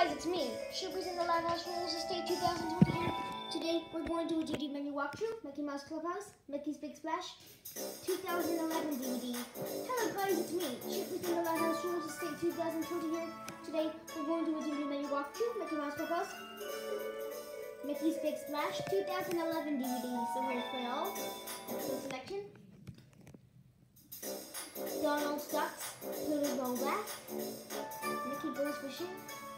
Guys, it's me, Sugars in the Lighthouse Rules Estate 2020. Today, we're going to do a DVD menu walkthrough, Mickey Mouse Clubhouse, Mickey's Big Splash, 2011 DVD. Hello guys, it's me, Sugars in the Lighthouse Rules Estate 2020 here. Today, we're going to do a DVD menu walkthrough, Mickey Mouse Clubhouse, Mickey's Big Splash, 2011 DVD. So we're going to play all. Episode selection. Donald's Ducks, Pluto Roll Back, Mickey Goes Fishing,